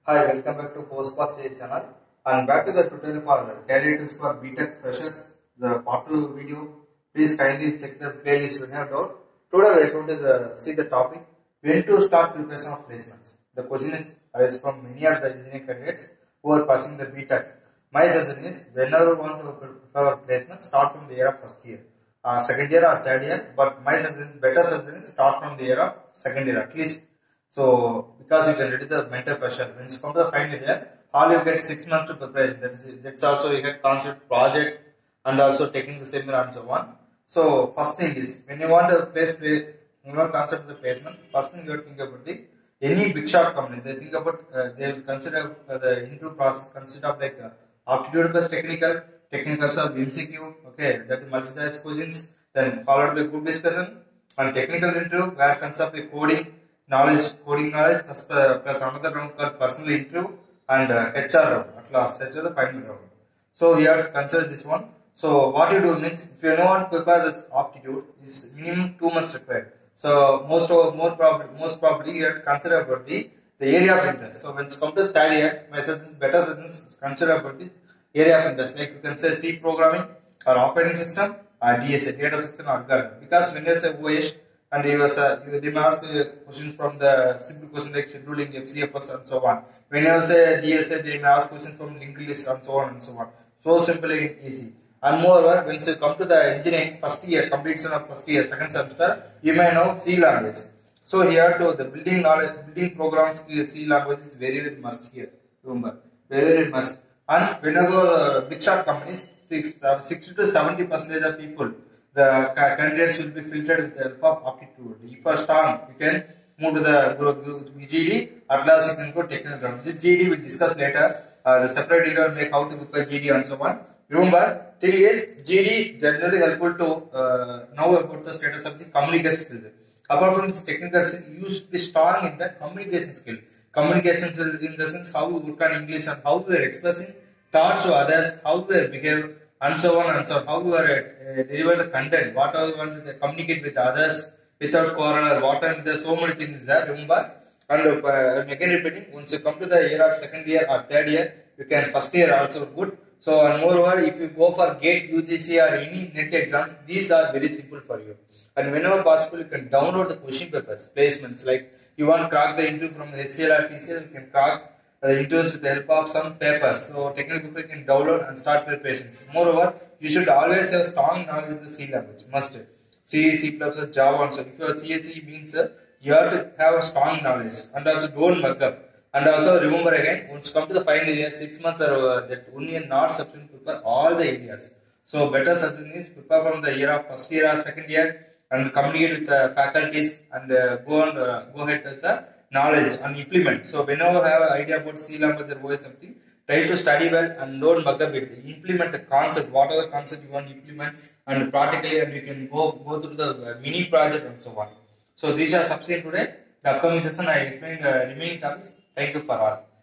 Hi, welcome back to Postbox channel and back to the tutorial for career tips for BTech freshers, the part 2 video. Please kindly check the playlist when you have doubt. Today we are going to see the topic when to start preparation of placements. The question is arises from many of the engineering candidates who are passing the BTech. My suggestion is whenever you want to prepare placement, start from the year of first year, second year or third year. But my suggestion is better suggestion is start from the year of second year at least. So, because you can reduce the mental pressure. When it's come to the final year, all you get 6 months to preparation. That's also you get concept, project, and also technical seminar and so on. So, first thing is when you want to concept of the placement, first thing you have to think about any big shot company. They think about they will consider the interview process consist of like aptitude plus technical, technical of MCQ. Okay, that multi-choice questions. Then followed by group discussion and technical interview where concept of coding coding knowledge plus another round called personal interview and HR round at last. HR the final round. So you have to consider this one. So what you do means if you want to prepare this aptitude is minimum 2 months required. So most probably you have to consider about the area of interest. So when it's come to the third year, my suggestion better suggestion is consider about the area of interest. Like you can say C programming or operating system or DSA data section or algorithm. Because when you say OS and they may ask questions from the simple question like scheduling, FCFS and so on. When you say DSA, they may ask questions from linked list and so on and so on. So simple and easy. And moreover, when you come to the engineering first year, completion of first year, second semester, you may know C language. So here to the building knowledge, building programs, C language is very must here. Remember, very must. And whenever big shot companies, 60 to 70% of people, the candidates will be filtered with the help of aptitude. If you are strong, you can move to the GD. At last, you can go technical ground. This GD we will discuss later. The separate video will make how to prepare GD and so on. Remember, thing is GD generally helpful to know about the status of the communication skill. Apart from this technical skill, you should be strong in the communication skill. Communication skill in the sense how we work on English and how we are expressing thoughts to others, how we are behave and so on and so on. How we are deliver the content, what we want to communicate with others without quarrel or what are there so many things there. Remember, and again repeating, once you come to the year of second year or third year, you can first year also good. So and moreover, if you go for GATE, UGC or any NET exam, these are very simple for you. And whenever possible, you can download the question papers, placements. Like you want to crack the interview from the HCL or TCL, you can crack the interviews with the help of some papers. So technical people can download and start preparations. Moreover, you should always have strong knowledge of the C language. Must C, C++, Java and so. If you are CSE means you have to have a strong knowledge and also don't mug up. And also remember again, once you come to the final year, 6 months are that only not sufficient to prepare all the areas. So better suggestion is prepare from the year of first year or second year and communicate with the faculties and go ahead with the knowledge and implement. So whenever you have an idea about C language or OS something, try to study well and don't mug up it. Implement the concept, whatever the concept you want to implement and practically, and you can go through the mini project and so on. So these are subject today. The upcoming session I explained remaining topics. Thank you for all.